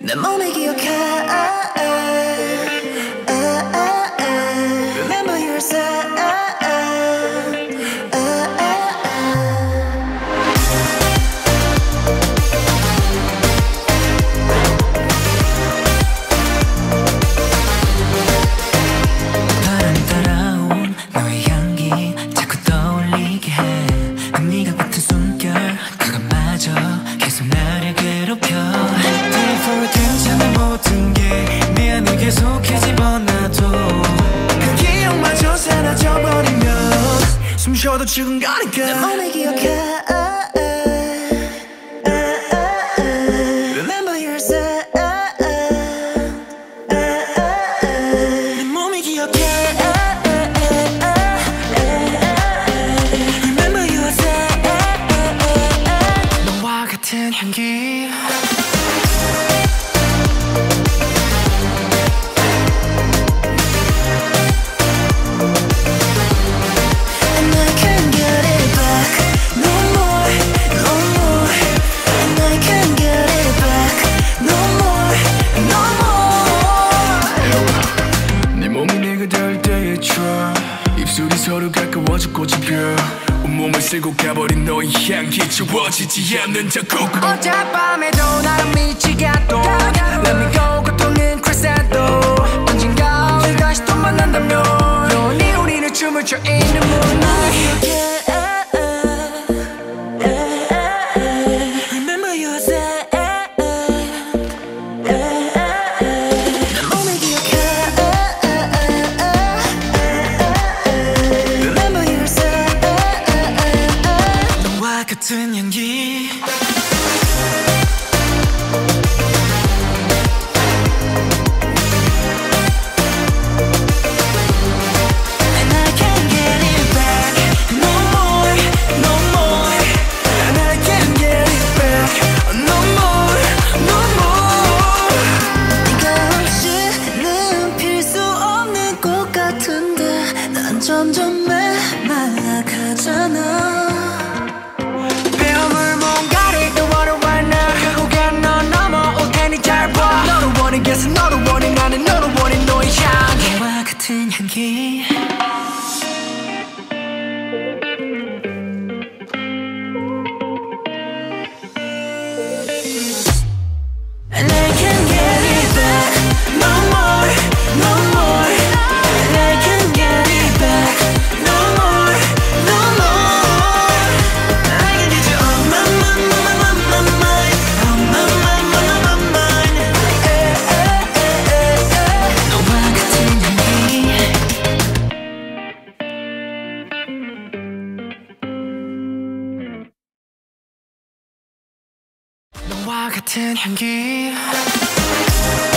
내 몸에 기억해. Remember yourself. 바람이 따라온 너의 향기 자꾸 떠올리게 해. 네가 붙은 숨결 그것마저 계속 나를 괴롭혀. Before 괜찮은 모든 게 내 안에 계속해 집어넣어도 그 기억마저 사라져버리면 숨 쉬어도 죽은 거니까. 내 몸에 기억해. Remember yourself. 내 몸에 기억해. Remember yourself. 너와 같은 향기. 입술이 서로 가까워져 꽃이 펴 온몸을 쓸고 가버린 너의 향기 지워지지 않는 자국. 어젯밤에도 나를 미치게 또 Let me go 고통은 크레센도 언젠가 다시 또 만난다면 너니 우리는 춤을 춰 있는 moonlight. Remember yourself. 내 몸에 기억해. 같은 향기. And I can't get it back no more, no more. And I can't get it back no more, no more. 네가 없이는 필 수 없는 꽃 같은데 난 점점 메말라가잖아. 너를 원해 나는 너를 원해 너의 향기. 너와 같은 향기. And I can't get it back no more, no more. And I can't get it back no more, no more. I can get you on my mind, my mind, my mind, on my mind, my mind, my mind. 너와 같은 향기. 너와 같은 향기.